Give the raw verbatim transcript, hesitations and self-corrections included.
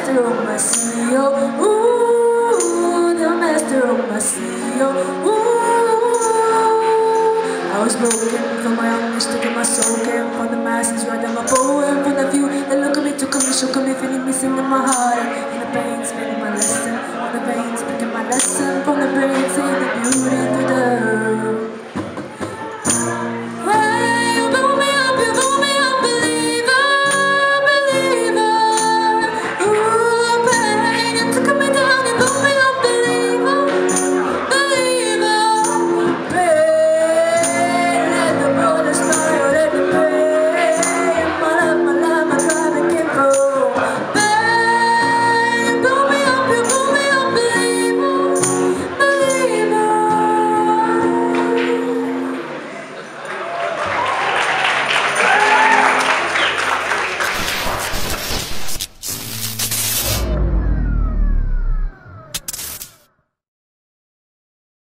master of my C E O. Ooh, the master of my C E O. Ooh, I was broken from my anguish to get my soul. Came from the masses, writing my poem from the view. They look at me, took me, shook me, feeling missing in my heart. And the pain, spinning my lesson. On the veins, picking my lesson from the brain.